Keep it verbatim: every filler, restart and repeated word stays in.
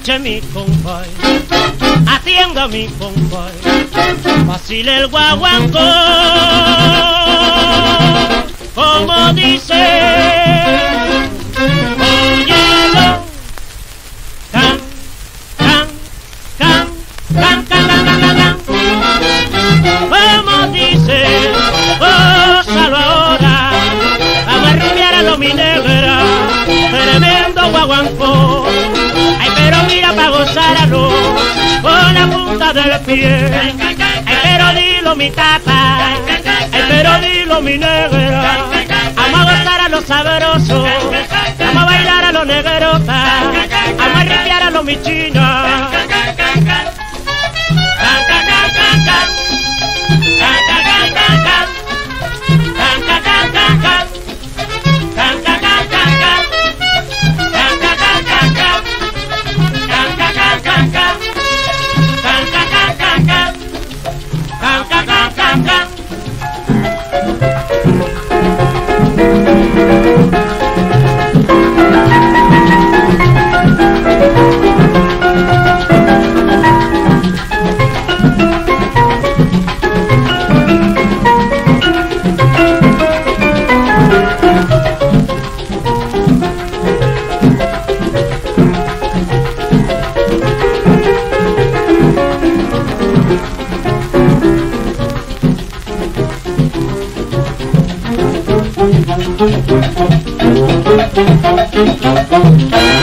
noche mi compay, atienda mi compay, vacile el guaguancó, como dice, óyelo, can, can, can, can, can, can, can, can, como dice, gózalo ahora, vamos a rumbear a lo mi negra, tremendo guaguancó. Pa' gozarlo con la punta del pie. Ay, pero dilo mi tata, ay, pero dilo mi negra. Vamos a gozar a lo sabroso, vamos a bailar a lo negrota, vamos a ripiar a lo mi china. Thank you.